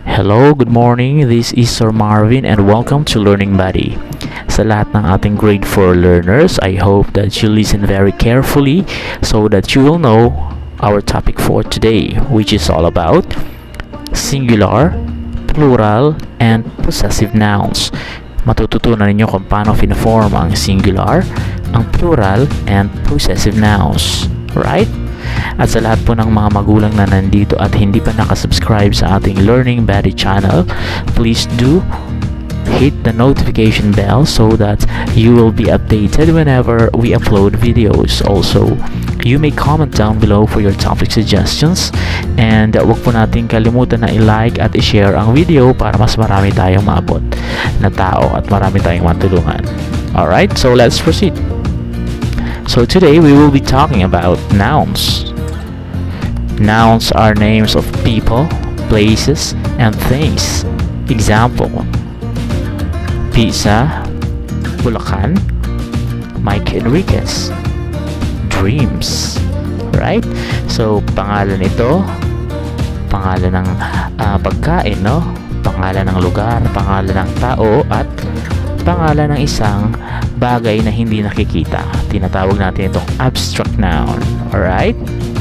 Hello, good morning. This is Sir Marvin and welcome to Learning Buddy. Sa lahat ng ating grade 4 learners, I hope that you listen very carefully so that you will know our topic for today, which is all about singular, plural, and possessive nouns. Matututunan ninyo kung paano fina-form ang singular, ang plural, and possessive nouns. Right? At sa lahat po ng mga magulang na nandito at hindi pa nakasubscribe sa ating Learning Buddy channel, please do hit the notification bell so that you will be updated whenever we upload videos. Also, you may comment down below for your topic suggestions, and wag po natin kalimutan na i-like at i-share ang video para mas marami tayong maabot na tao at marami tayong matulungan. Alright, so let's proceed. So today we will be talking about nouns. Nouns are names of people, places, and things. Example: Pizza, Bulacan, Mike Enriquez, dreams. Right? So pangalan ito, pangalan ng pagkain, no? Pangalan ng lugar, pangalan ng tao, at pangalan ng isang bagay na hindi nakikita. Tinatawag natin itong abstract noun. Alright?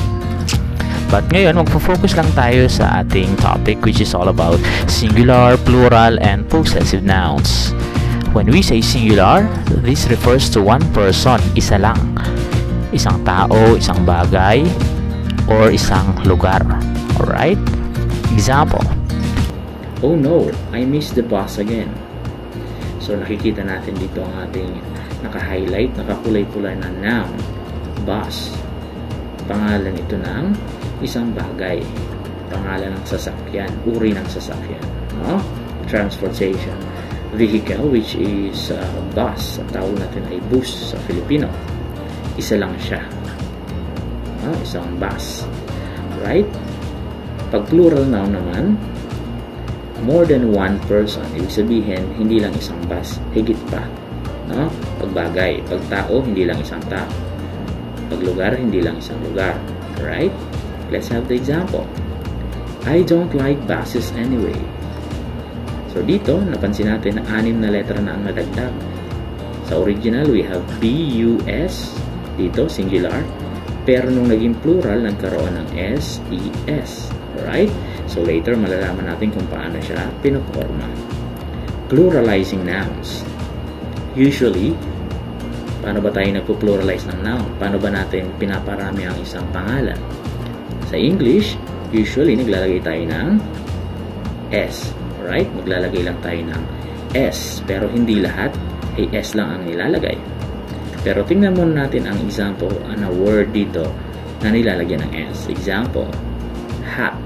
But ngayon, magpo-focus lang tayo sa ating topic, which is all about singular, plural, and possessive nouns. When we say singular, this refers to one person, isa lang. Isang tao, isang bagay, or isang lugar. Alright? Example: Oh no, I missed the bus again. So nakikita natin dito ang ating naka-highlight, nakakulay-pula na noun, bus. Pangalan ito ng isang bagay. Pangalan ng sasakyan, uri ng sasakyan. No? Transportation. Vehicle, which is bus. Ang tawag natin ay bus sa Filipino. Isa lang siya. No? Isang bus. Right? Pag plural noun naman, more than one person. Ibig sabihin, hindi lang isang bus, higit pa. No? Pag bagay, pag tao, hindi lang isang tao. Pag lugar, hindi lang isang lugar. Right? Let's have the example. I don't like buses anyway. So dito, napansin natin na 6 na letra na ang nadagdag. Sa original, we have B-U-S. Dito, singular. Pero nung naging plural, nagkaroon ng S-E-S. Right? So later, malalaman natin kung paano siya pinoporma. Pluralizing nouns. Usually, paano ba tayo nagpo-pluralize ng noun? Paano ba natin pinaparami ang isang pangalan? Sa English, usually naglalagay tayo ng S. Alright? Maglalagay lang tayo ng S. Pero hindi lahat ay S lang ang nilalagay. Pero tingnan muna natin ang example na word dito na nilalagyan ng S. Example: hat.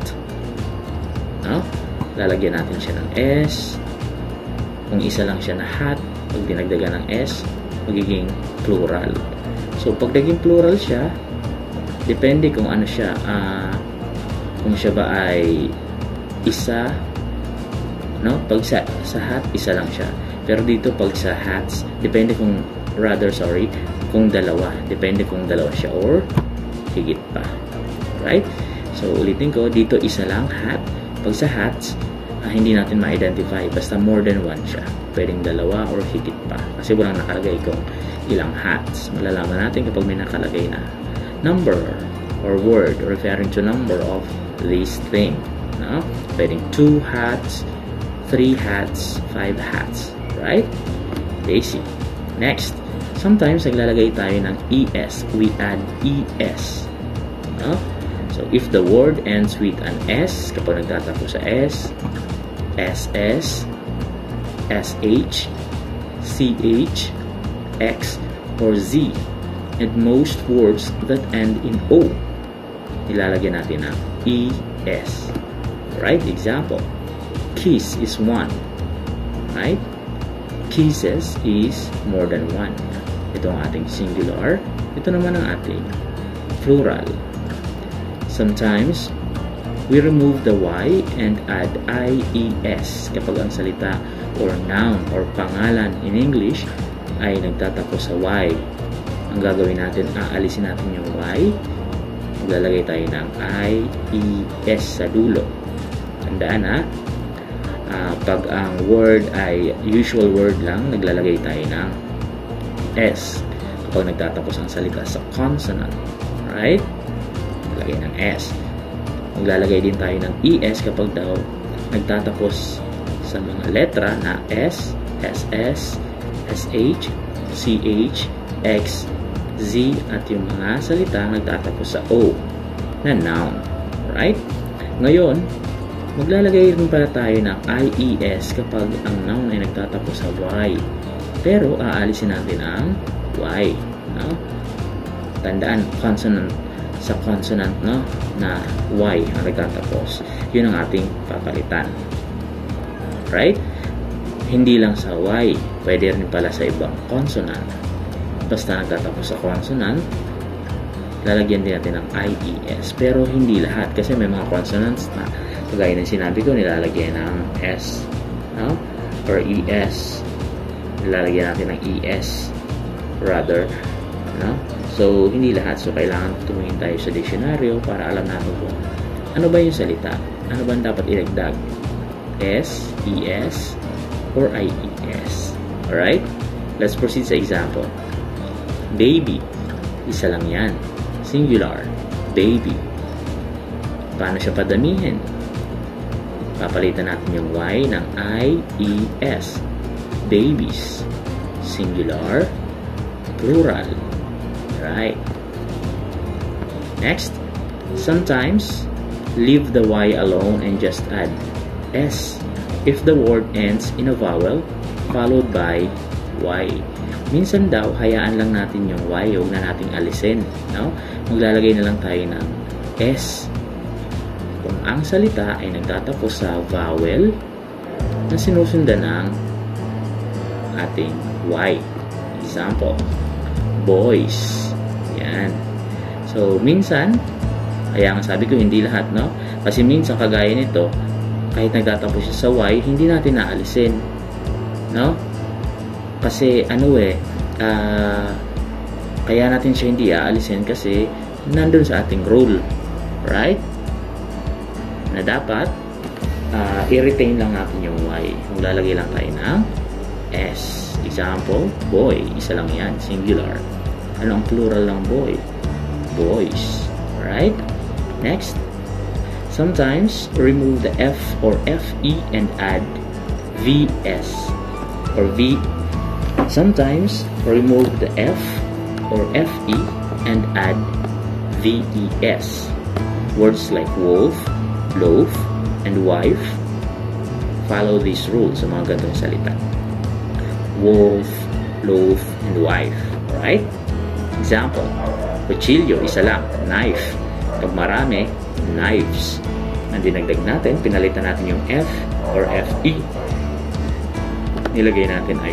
No? Lalagyan natin siya ng S. Kung isa lang siya na hat, pag dinagdagan ng S, magiging plural. So, pag naging plural siya, depende kung ano siya, kung siya ba ay isa, no? Pag sa hat, isa lang siya. Pero dito, pag sa hats, depende kung, kung dalawa. Depende kung dalawa siya or higit pa. Right? So, ulitin ko, dito isa lang, hat. Pag sa hats, hindi natin ma-identify. Basta more than one siya. Pwedeng dalawa or higit pa. Kasi walang nakalagay kung ilang hats. Malalaman natin kapag may nakalagay na number or word referring to number of this thing. No? Pwedeng 2 hats, 3 hats, 5 hats. Right? Basic. Next. Sometimes naglalagay tayo ng ES. We add ES. No? So, if the word ends with an S, kapag nagtatapos sa S, SS, SH, CH, X, or Z, and most words that end in O, nilalagyan natin ng ES. Right? Example: kiss is one. Right? Kisses is more than one. Ito ang ating singular. Ito naman ang ating plural. Sometimes, we remove the Y and add IES kapag ang salita or noun or pangalan in English ay nagtatapos sa Y. Ang gagawin natin, aalisin natin yung Y, maglalagay tayo ng IES sa dulo. Tandaan ha, Pag ang word ay usual word lang, naglalagay tayo ng S. Kapag nagtatapos ang salita sa consonant, right? Lagay ng S. Maglalagay din tayo ng ES kapag daw nagtatapos sa mga letra na S, SS, SH, CH, X, Z, at yung mga salita nagtatapos sa O na noun, right? Ngayon, maglalagay rin pala tayo ng IES kapag ang noun ay nagtatapos sa Y. Pero aalisin natin ang Y, no? Tandaan, consonant sa consonant, no, na Y ang nagtatapos. Yun ang ating papalitan. Right? Hindi lang sa Y, pwede rin pala sa ibang consonant. Basta nagtatapos sa consonant, lalagyan din natin ng IES. Pero hindi lahat kasi may mga consonants na kagaya ng sinabi ko, nilalagyan ng S, no? Or ES. Nilalagyan natin ng ES rather, no? So, hindi lahat. So, kailangan tumingin tayo sa dictionaryo para alam natin kung ano ba yung salita. Ano ba dapat ilagdag? S, ES, or IES. Alright? Let's proceed sa example. Baby. Isa lang yan. Singular. Baby. Paano siya padamihin? Papalitan natin yung Y ng IES. Babies. Singular. Plural. Right. Next. Sometimes, leave the Y alone and just add S if the word ends in a vowel followed by Y. Minsan daw, hayaan lang natin yung Y, huwag na nating alisin, no? Maglalagay na lang tayo ng S kung ang salita ay nagtatapos sa vowel na sinusundan ng ating Y. Example, boys. Yan. So, minsan, kaya nga sabi ko, hindi lahat, no? Kasi minsan, kagaya nito, kahit nagtatapos siya sa Y, hindi natin naalisin, no? Kasi, kaya natin siya hindi aalisin kasi nandun sa ating rule, right? Na dapat, i-retain lang natin yung Y. Maglalagay lang tayo ng S. Example, boy. Isa lang yan, singular. Ano ang plural ng boy? Boys. Right? Next. Sometimes, remove the F or FE and add VS or V. Sometimes, remove the F or FE and add VES. Words like wolf, loaf, and wife follow these rules sa mga ganitong salita. Wolf, loaf, and wife. Alright? Example, kutsilyo, isa lang, knife. Pag marami, knives. Ang dinagdag natin, pinalitan natin yung F or FE. Nilagay natin ay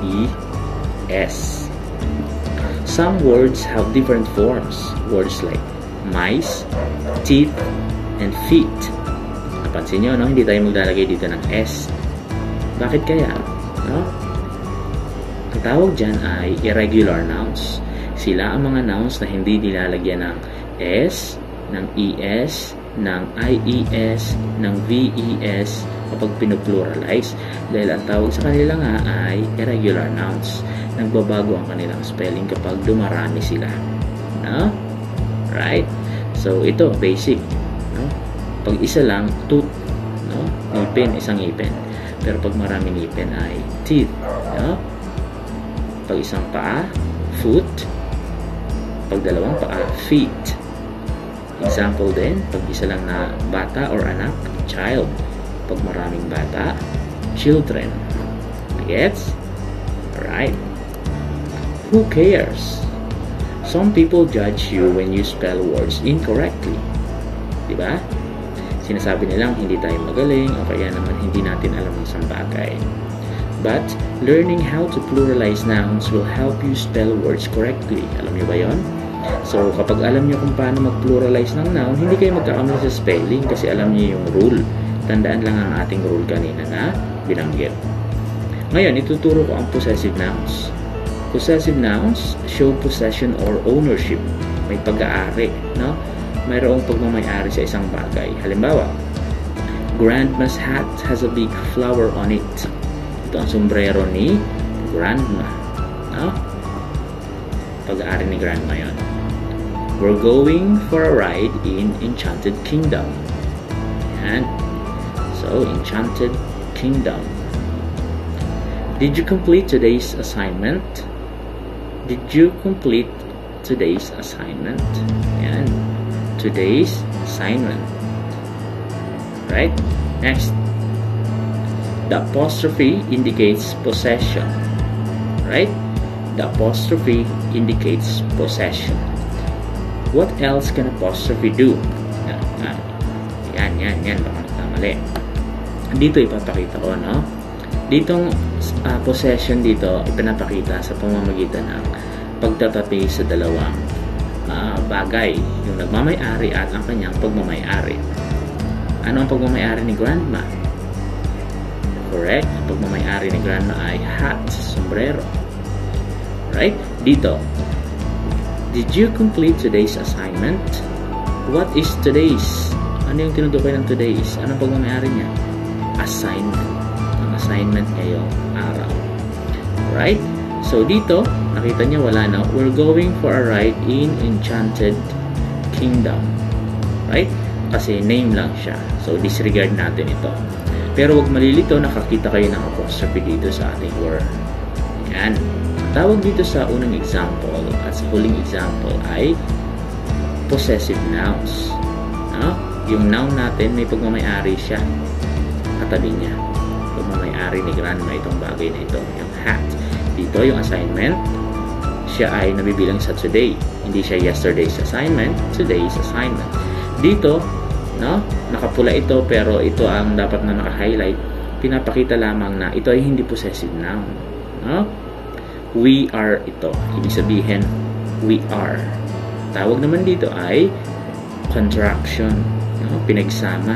VES. Some words have different forms. Words like mice, teeth, and feet. Napansin nyo, no? Hindi tayo maglalagay dito ng S. Bakit kaya? No? Ang tawag dyan ay irregular nouns. Sila ang mga nouns na hindi nilalagyan ng S, ng ES, ng IES, ng VES kapag pinupluralize. Dahil ang tawag sa kanila nga ay irregular nouns. Nagbabago ang kanilang spelling kapag dumarami sila. No? Right? So, ito, basic. No? Pag isa lang, tooth. No? Ngipin, isang ngipin. Pero pag maraming ngipin ay teeth. No? Pag isang paa, foot. Pag dalawang paa, feet. Example din, pag isa lang na bata or anak, child. Pag maraming bata, children. Gets? Alright. Who cares? Some people judge you when you spell words incorrectly. Diba? Sinasabi nilang hindi tayo magaling o kaya naman hindi natin alam ang isang bagay. But, learning how to pluralize nouns will help you spell words correctly. Alam niyo ba yon? So, kapag alam niyo kung paano mag-pluralize ng noun, hindi kayo magkakamali sa spelling kasi alam niyo yung rule. Tandaan lang ang ating rule kanina na binanggit. Ngayon, ituturo ko ang possessive nouns. Possessive nouns show possession or ownership. May pag-aari, no? Mayroong pagmamay-ari sa isang bagay. Halimbawa, Grandma's hat has a big flower on it. Ito ang sombrero ni Grandma. No? Pag-aari ni Grandma yun. We're going for a ride in Enchanted Kingdom. Yan. So, Enchanted Kingdom. Did you complete today's assignment? Did you complete today's assignment? Yan. Today's assignment. Right? Next. The apostrophe indicates possession. Right? The apostrophe indicates possession. What else can apostrophe do? Yan. Baka nagkamali. Dito ipapakita ko, no? Ditong possession dito, ipinapakita sa pamamagitan ng pagtatapi sa dalawang bagay. Yung nagmamay-ari at ang kanyang pagmamay-ari. Ano ang pagmamay-ari ni Grandma? Correct. Ang pagmamay-ari ni Grandma ay hat, sombrero. Right? Dito. Did you complete today's assignment? What is today's? Ano yung tinutukoy ng today's? Anong pagmamay-ari niya? Assignment. Ang assignment ngayong araw. Right? So, dito, nakita niya wala na. We're going for a ride in Enchanted Kingdom. Right? Kasi name lang siya. So, disregard natin ito. Pero wag malilito, nakakita kayo ng apostrophe dito sa ating word. Yan. Tawag dito sa unang example at sa huling example ay possessive nouns. No? Yung noun natin, may pagmamay-ari siya. Katabi niya. Pagmamay-ari ni Grandma itong bagay na ito. Yung hat. Dito, yung assignment, siya ay nabibilang sa today. Hindi siya yesterday's assignment, today's assignment. Dito, no? Nakapula ito, pero ito ang dapat na naka-highlight. Pinapakita lamang na ito ay hindi possessive noun. No? We are ito. Ibig sabihin, we are. Tawag naman dito ay contraction. No? Pinagsama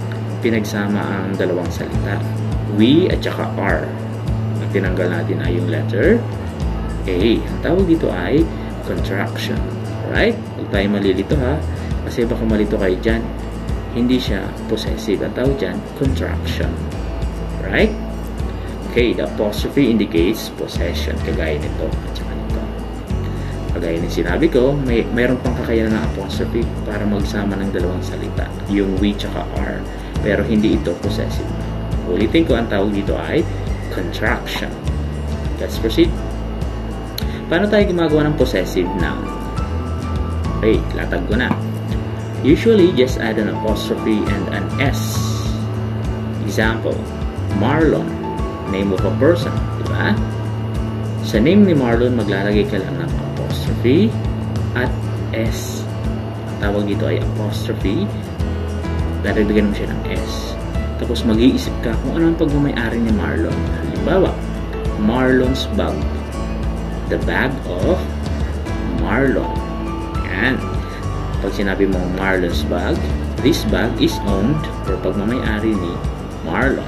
ang dalawang salita. We at saka are. At tinanggal natin ay yung letter A. Ang tawag dito ay contraction. Right? Huwag tayo malilito ha. Kasi baka malito kayo dyan. Hindi siya possessive. Ang tawag dyan, contraction. Right? Okay, the apostrophe indicates possession. Kagaya nito at saka nito. Kagaya ng sinabi ko, mayroon pang kakayanan ng apostrophe para magsama ng dalawang salita. Yung we tsaka are. Pero hindi ito possessive. Ulitin ko, ang tawag dito ay contraction. Let's proceed. Paano tayo gumagawa ng possessive noun? Okay, latag ko na. Usually, just add an apostrophe and an S. Example, Marlon. Name of a person, diba? Sa name ni Marlon, maglalagay ka lang ng apostrophe at S. Tawag dito ay apostrophe. Dadagdagan mo siya ng S. Tapos mag-iisip ka kung ano ang pagmamay-ari ni Marlon. Halimbawa, Marlon's bag. The bag of Marlon. Yan. Pag sinabi mo Marlon's bag, this bag is owned or pagmamay-ari ni Marlon.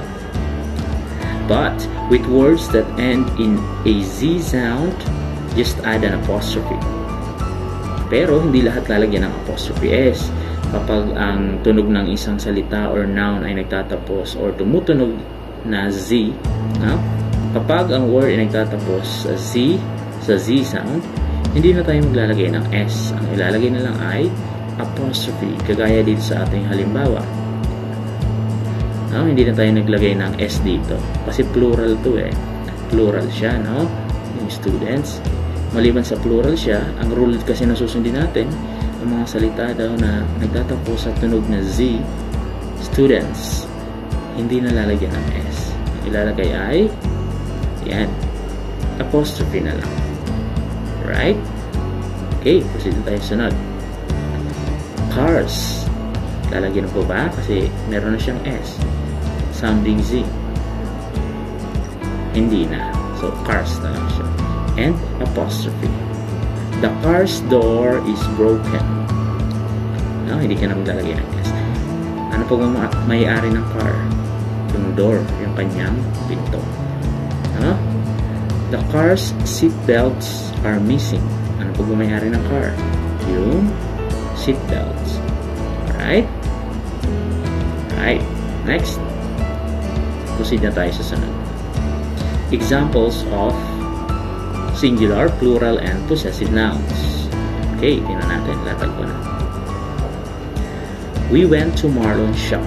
But with words that end in a Z sound, just add an apostrophe. Pero hindi lahat lalagyan ng apostrophe S. Kapag ang tunog ng isang salita or noun ay nagtatapos or tumutunog na Z, no? Kapag ang word ay nagtatapos sa Z sound, hindi na tayo maglalagay ng S. Ang ilalagay na lang ay apostrophe. Kagaya dito sa ating halimbawa. No, hindi na tayo naglagay ng S dito. Kasi plural to eh. Plural siya, no? Yung students. Maliban sa plural siya, ang rule kasi na susundin natin, ang mga salita daw na nagtatapos sa tunog na Z, students, hindi na lalagyan ng S. Ang ilalagay ay, yan, apostrophe na lang. Right? Okay, proceed na tayo sunod. Cars. Lalagyan ko ba? Kasi meron na siyang S. Sounding Z. Hindi na. So, cars na lang siya. And apostrophe. The car's door is broken. No, hindi ka na maglalagay ng S. Ano pag may-ari ng car? Yung door, yung kanyang pinto. No? The car's seat belts are missing. Ano pag may-ari ng car? Yung seat belts. Alright? Alright. Next, proceed na tayo sa sunod. Examples of singular, plural, and possessive nouns. Okay, tingnan natin. Latag ko na. We went to Marlon's shop.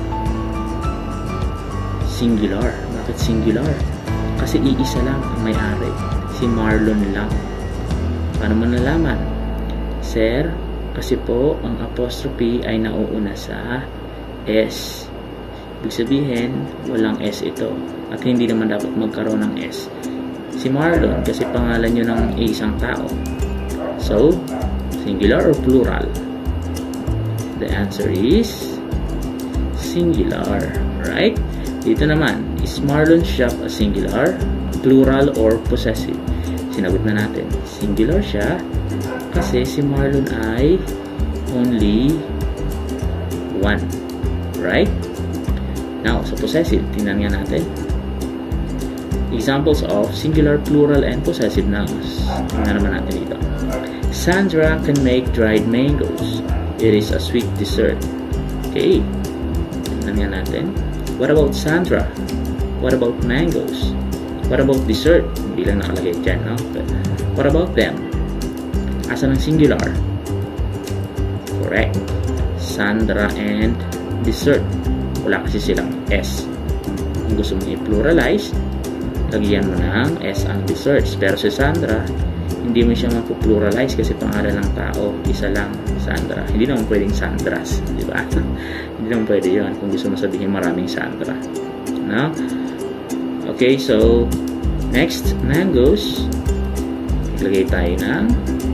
Singular. Bakit singular? Kasi iisa lang ang may-ari. Si Marlon lang. Paano mo nalaman? Sir, kasi po ang apostrophe ay nauuna sa S. Ibig sabihin, walang S ito. At hindi naman dapat magkaroon ng S. Si Marlon, kasi pangalan nyo ng isang tao. So, singular or plural? The answer is singular. Right? Dito naman, is Marlon's shop a singular, plural, or possessive? Sinagot na natin. Singular siya kasi si Marlon ay only one. Right? Now, sa possessive, tingnan nga natin. Examples of singular, plural, and possessive nouns. Tingnan naman natin dito. Sandra can make dried mangoes. It is a sweet dessert. Okay. Tingnan nga natin. What about Sandra? What about mangoes? What about dessert? Hindi lang nakalagay dyan, no? But what about them? Asan ang singular? Correct. Sandra and dessert. Wala kasi silang S. Kung gusto mong i-pluralize, lagyan mo ng S ang desserts. Pero si Sandra, hindi mo siya mapupluralize kasi pangalan ng tao. Isa lang, Sandra. Hindi naman pwedeng Sandras. Di ba? Hindi naman pwede yun kung gusto mo sabihin maraming Sandra. No? Okay, so next, mangoes. Maglagay tayo ng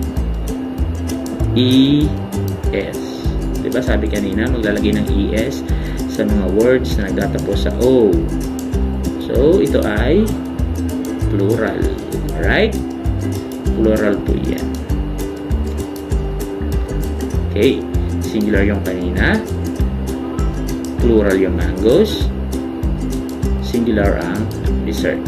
ES. Diba sabi kanina, maglalagay ng ES sa mga words na nagtatapos sa O. So, ito ay plural. Right? Plural po yan. Okay. Singular yung kanina. Plural yung mangoes. Singular ang dessert.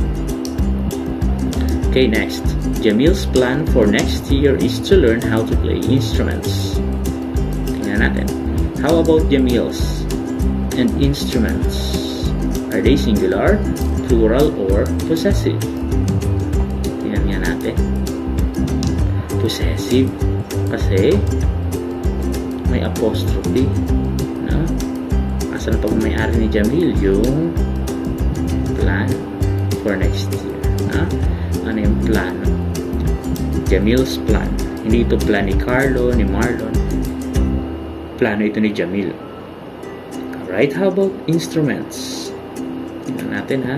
Okay, next. Jamil's plan for next year is to learn how to play instruments. Tingnan natin. How about Jamil's and instruments? Are they singular, plural, or possessive? Tingnan nga natin. Possessive. Kasi may apostrophe. No? Asan pag may-ari ni Jamil yung plan for next year? No? Ano yung plan? Jamil's plan. Hindi ito plan ni Carlo, ni Marlon. Plano ito ni Jamil. Alright, how about instruments? Tingnan natin ha.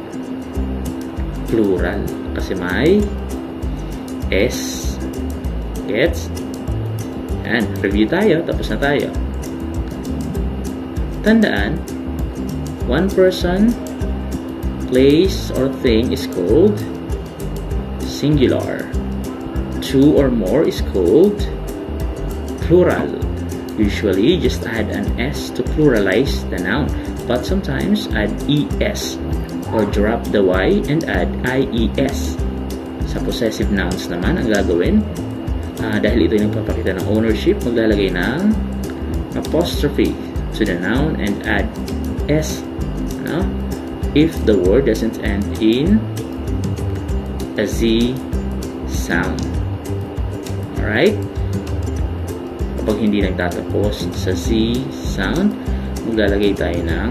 Plural. Kasi may S. Gets? Yan. Review tayo. Tapos na tayo. Tandaan, one person, place, or thing is called singular. Two or more is called plural. Usually, just add an S to pluralize the noun. But sometimes, add ES or drop the Y and add IES. Sa possessive nouns naman, ang gagawin, dahil ito yung nagpapakita ng ownership, maglalagay ng apostrophe to the noun and add S. No? If the word doesn't end in a Z sound. Alright? Kapag hindi nagtatapos sa Z sound, maglalagay tayo ng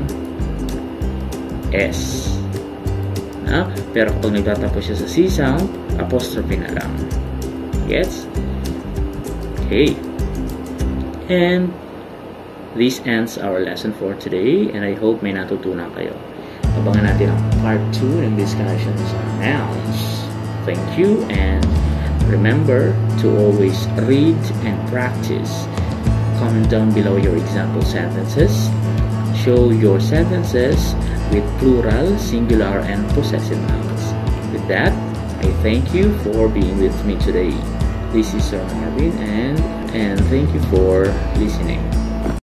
S. No? Pero kapag nagtatapos siya sa C sound, apostrophe na lang. Gets? Okay. And this ends our lesson for today, and I hope may natutunan kayo. Abangan natin ang part 2 ng discussions on nouns. Thank you, and remember to always read and practice. Comment down below your example sentences. Show your sentences with plural, singular, and possessive nouns. With that, I thank you for being with me today. This is Sir Marvin, and thank you for listening.